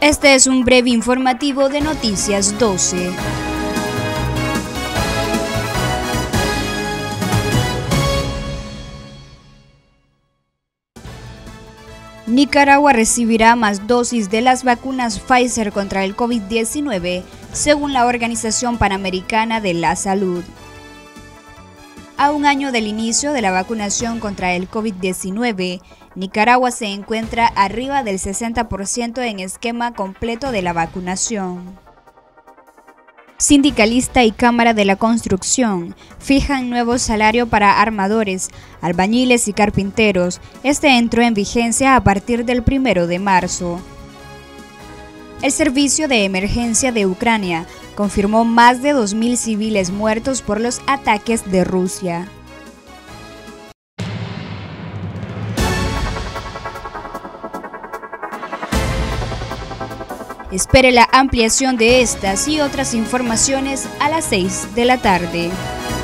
Este es un breve informativo de Noticias 12. Nicaragua recibirá más dosis de las vacunas Pfizer contra el COVID-19, según la Organización Panamericana de la Salud. A un año del inicio de la vacunación contra el COVID-19, Nicaragua se encuentra arriba del 60% en esquema completo de la vacunación. Sindicalista y Cámara de la Construcción fijan nuevo salario para armadores, albañiles y carpinteros. Este entró en vigencia a partir del 1 de marzo. El Servicio de Emergencia de Ucrania confirmó más de 2.000 civiles muertos por los ataques de Rusia. Espere la ampliación de estas y otras informaciones a las 6 de la tarde.